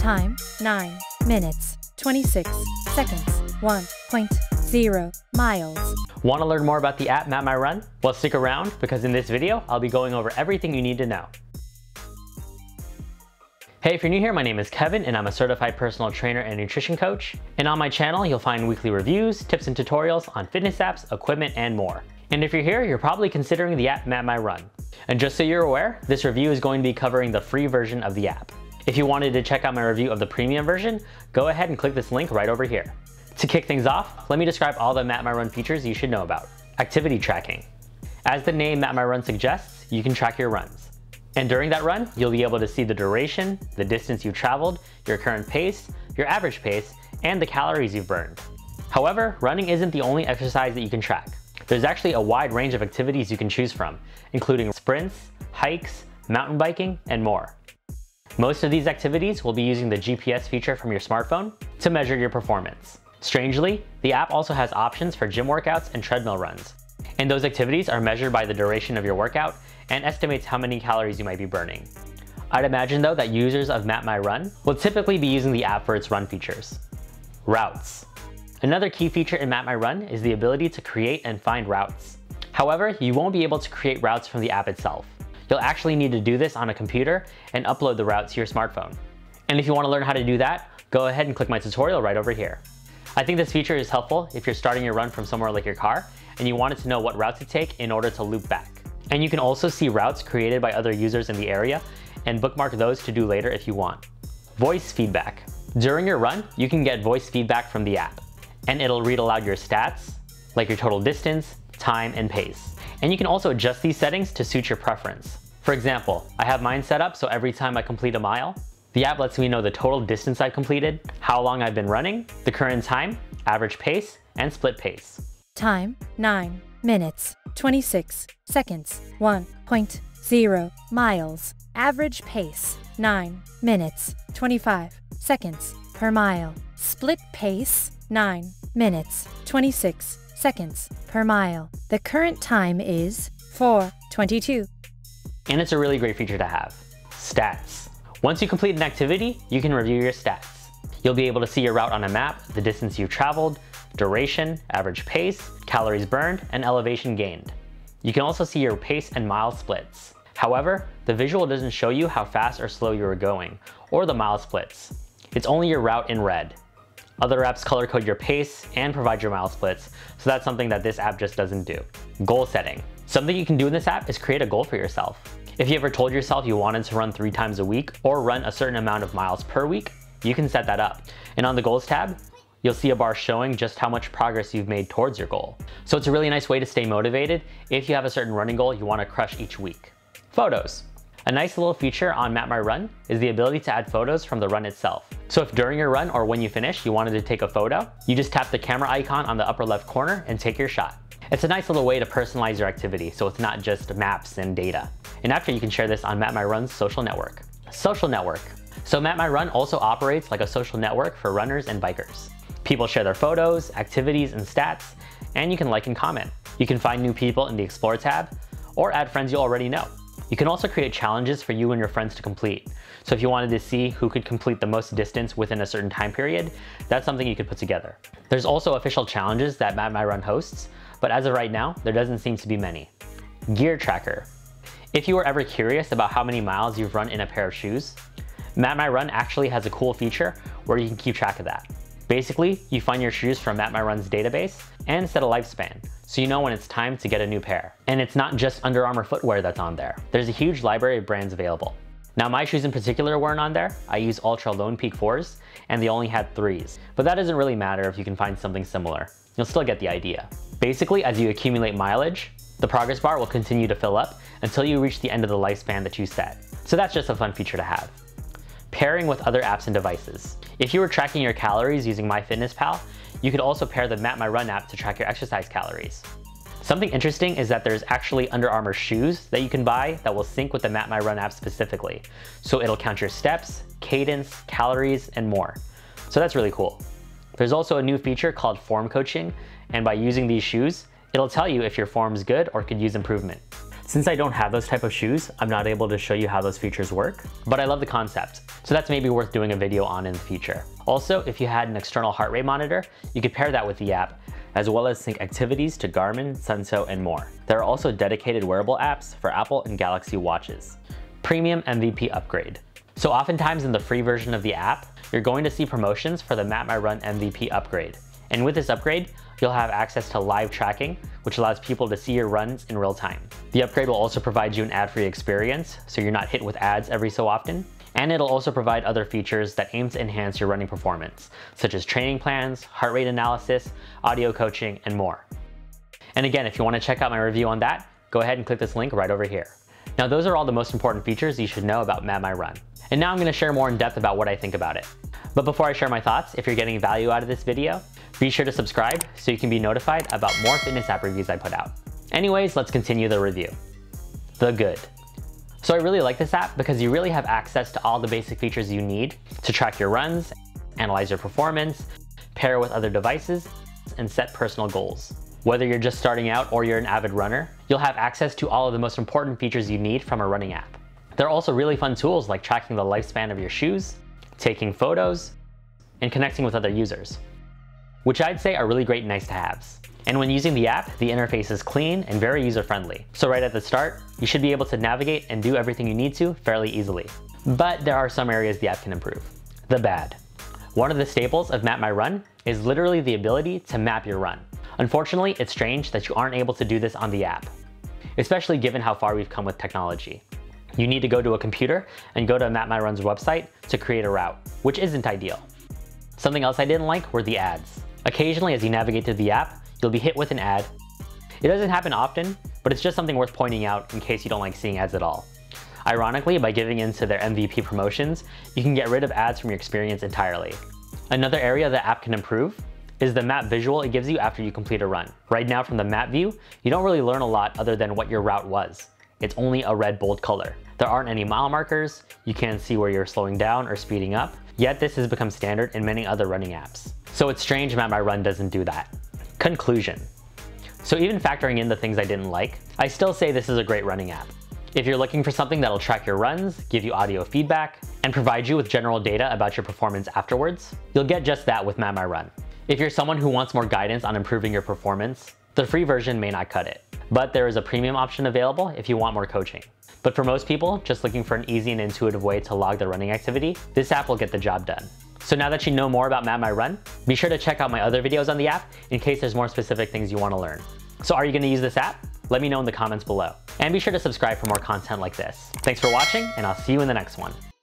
Time 9 minutes 26 seconds 1.0 miles. Want to learn more about the app Map My Run? Well, stick around because in this video, I'll be going over everything you need to know. Hey, if you're new here, my name is Kevin and I'm a certified personal trainer and nutrition coach. And on my channel, you'll find weekly reviews, tips and tutorials on fitness apps, equipment, and more. And if you're here, you're probably considering the app Map My Run. And just so you're aware, this review is going to be covering the free version of the app. If you wanted to check out my review of the premium version, go ahead and click this link right over here. To kick things off, let me describe all the Map My Run features you should know about. Activity tracking. As the name Map My Run suggests, you can track your runs. And during that run, you'll be able to see the duration, the distance you've traveled, your current pace, your average pace, and the calories you've burned. However, running isn't the only exercise that you can track. There's actually a wide range of activities you can choose from, including sprints, hikes, mountain biking, and more. Most of these activities will be using the GPS feature from your smartphone to measure your performance. Strangely, the app also has options for gym workouts and treadmill runs. And those activities are measured by the duration of your workout and estimates how many calories you might be burning. I'd imagine though that users of Map My Run will typically be using the app for its run features. Routes. Another key feature in Map My Run is the ability to create and find routes. However, you won't be able to create routes from the app itself. You'll actually need to do this on a computer and upload the route to your smartphone. And if you want to learn how to do that, go ahead and click my tutorial right over here. I think this feature is helpful if you're starting your run from somewhere like your car and you wanted to know what route to take in order to loop back. And you can also see routes created by other users in the area and bookmark those to do later if you want. Voice feedback. During your run, you can get voice feedback from the app, and it'll read aloud your stats, like your total distance, time, and pace. And you can also adjust these settings to suit your preference. For example, I have mine set up so every time I complete a mile, the app lets me know the total distance I completed, how long I've been running, the current time, average pace, and split pace. Time 9 minutes 26 seconds 1.0 miles. Average pace 9 minutes 25 seconds per mile. Split pace 9 minutes 26 seconds per mile. The current time is 4:22. And it's a really great feature to have. Stats. Once you complete an activity, you can review your stats. You'll be able to see your route on a map, the distance you've traveled, duration, average pace, calories burned, and elevation gained. You can also see your pace and mile splits. However, the visual doesn't show you how fast or slow you are going, or the mile splits. It's only your route in red. Other apps color code your pace and provide your mile splits, so that's something that this app just doesn't do. Goal setting. Something you can do in this app is create a goal for yourself. If you ever told yourself you wanted to run 3 times a week or run a certain amount of miles per week, you can set that up. And on the goals tab, you'll see a bar showing just how much progress you've made towards your goal. So it's a really nice way to stay motivated if you have a certain running goal you want to crush each week. Photos. A nice little feature on Map My Run is the ability to add photos from the run itself. So if during your run or when you finish you wanted to take a photo, you just tap the camera icon on the upper left corner and take your shot. It's a nice little way to personalize your activity so it's not just maps and data. And after, you can share this on Map My Run's social network. Social network. So Map My Run also operates like a social network for runners and bikers. People share their photos, activities, and stats, and you can like and comment. You can find new people in the Explore tab, or add friends you already know. You can also create challenges for you and your friends to complete. So if you wanted to see who could complete the most distance within a certain time period, that's something you could put together. There's also official challenges that Map My Run hosts, but as of right now, there doesn't seem to be many. Gear tracker. If you were ever curious about how many miles you've run in a pair of shoes, Map My Run actually has a cool feature where you can keep track of that. Basically, you find your shoes from Map My Run's database and set a lifespan, so you know when it's time to get a new pair. And it's not just Under Armour footwear that's on there. There's a huge library of brands available. Now my shoes in particular weren't on there. I use Ultra Lone Peak 4s, and they only had 3s. But that doesn't really matter if you can find something similar. You'll still get the idea. Basically, as you accumulate mileage, the progress bar will continue to fill up until you reach the end of the lifespan that you set. So that's just a fun feature to have. Pairing with other apps and devices. If you were tracking your calories using MyFitnessPal, you could also pair the Map My Run app to track your exercise calories. Something interesting is that there's actually Under Armour shoes that you can buy that will sync with the Map My Run app specifically. So it'll count your steps, cadence, calories, and more. So that's really cool. There's also a new feature called form coaching, and by using these shoes, it'll tell you if your form's good or could use improvement. Since I don't have those type of shoes, I'm not able to show you how those features work, but I love the concept. So that's maybe worth doing a video on in the future. Also, if you had an external heart rate monitor, you could pair that with the app, as well as sync activities to Garmin, Senso, and more. There are also dedicated wearable apps for Apple and Galaxy watches. Premium MVP upgrade. So oftentimes in the free version of the app, you're going to see promotions for the MapMyRun MVP upgrade. And with this upgrade, you'll have access to live tracking, which allows people to see your runs in real time. The upgrade will also provide you an ad-free experience, so you're not hit with ads every so often. And it'll also provide other features that aim to enhance your running performance, such as training plans, heart rate analysis, audio coaching, and more. And again, if you want to check out my review on that, go ahead and click this link right over here. Now those are all the most important features you should know about MapMyRun. And now I'm going to share more in depth about what I think about it. But before I share my thoughts, if you're getting value out of this video, be sure to subscribe so you can be notified about more fitness app reviews I put out. Anyways, let's continue the review. The good. So I really like this app because you really have access to all the basic features you need to track your runs, analyze your performance, pair with other devices, and set personal goals. Whether you're just starting out or you're an avid runner, you'll have access to all of the most important features you need from a running app. There are also really fun tools like tracking the lifespan of your shoes, taking photos, and connecting with other users, which I'd say are really great nice-to-haves. And when using the app, the interface is clean and very user-friendly. So right at the start, you should be able to navigate and do everything you need to fairly easily. But there are some areas the app can improve. The bad. One of the staples of MapMyRun is literally the ability to map your run. Unfortunately, it's strange that you aren't able to do this on the app, especially given how far we've come with technology. You need to go to a computer and go to MapMyRun's website to create a route, which isn't ideal. Something else I didn't like were the ads. Occasionally, as you navigate to the app, you'll be hit with an ad. It doesn't happen often, but it's just something worth pointing out in case you don't like seeing ads at all. Ironically, by giving in to their MVP promotions, you can get rid of ads from your experience entirely. Another area the app can improve is the map visual it gives you after you complete a run. Right now from the map view, you don't really learn a lot other than what your route was. It's only a red bold color. There aren't any mile markers, you can't see where you're slowing down or speeding up, yet this has become standard in many other running apps. So it's strange MapMyRun doesn't do that. Conclusion. So even factoring in the things I didn't like, I still say this is a great running app. If you're looking for something that'll track your runs, give you audio feedback, and provide you with general data about your performance afterwards, you'll get just that with MapMyRun. If you're someone who wants more guidance on improving your performance, the free version may not cut it. But there is a premium option available if you want more coaching. But for most people, just looking for an easy and intuitive way to log their running activity, this app will get the job done. So now that you know more about MapMyRun, be sure to check out my other videos on the app in case there's more specific things you want to learn. So are you going to use this app? Let me know in the comments below. And be sure to subscribe for more content like this. Thanks for watching, and I'll see you in the next one.